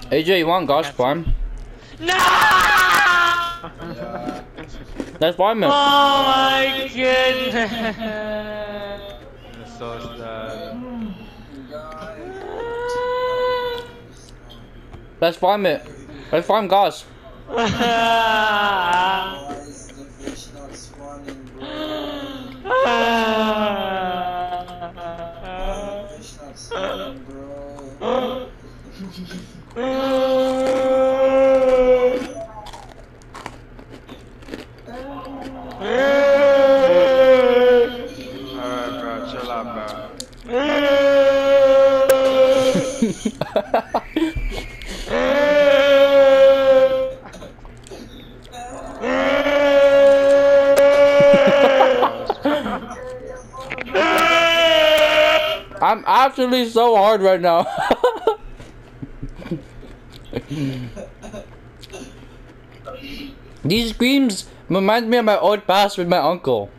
AJ, you want Gosh farm? No! Let's farm it. Oh my goodness! That's so sad. Let's farm it. Let's farm Gosh. Why is the fish not spawning, bro? Fish not spawning, bro. Alright, bro, chill out, bro. I'm actually so hard right now. These screams remind me of my old past with my uncle.